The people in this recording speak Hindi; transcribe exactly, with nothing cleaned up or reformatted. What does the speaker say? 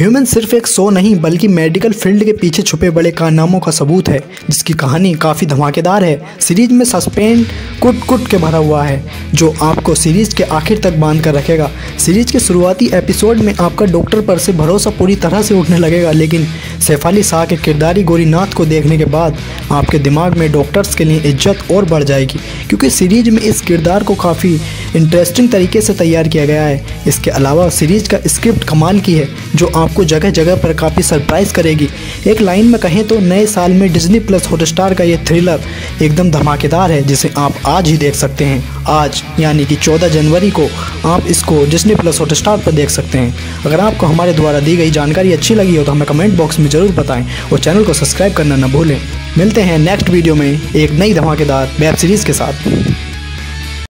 ह्यूमन सिर्फ एक शो नहीं बल्कि मेडिकल फील्ड के पीछे छुपे बड़े कारनामों का सबूत है, जिसकी कहानी काफ़ी धमाकेदार है। सीरीज में सस्पेंस कुट कुट के भरा हुआ है जो आपको सीरीज के आखिर तक बांध कर रखेगा। सीरीज के शुरुआती एपिसोड में आपका डॉक्टर पर से भरोसा पूरी तरह से उठने लगेगा, लेकिन सैफ शाह के किरदारी गोरीनाथ को देखने के बाद आपके दिमाग में डॉक्टर्स के लिए इज्जत और बढ़ जाएगी, क्योंकि सीरीज में इस किरदार को काफ़ी इंटरेस्टिंग तरीके से तैयार किया गया है। इसके अलावा सीरीज का स्क्रिप्ट कमाल की है जो आपको जगह जगह पर काफ़ी सरप्राइज करेगी। एक लाइन में कहें तो नए साल में डिज्नी प्लस हॉटस्टार का ये थ्रिलर एकदम धमाकेदार है, जिसे आप आज ही देख सकते हैं। आज यानी कि चौदह जनवरी को आप इसको डिज्नी प्लस हॉटस्टार पर देख सकते हैं। अगर आपको हमारे द्वारा दी गई जानकारी अच्छी लगी हो तो हमें कमेंट बॉक्स में ज़रूर बताएं और चैनल को सब्सक्राइब करना न भूलें। मिलते हैं नेक्स्ट वीडियो में एक नई धमाकेदार वेब सीरीज़ के साथ।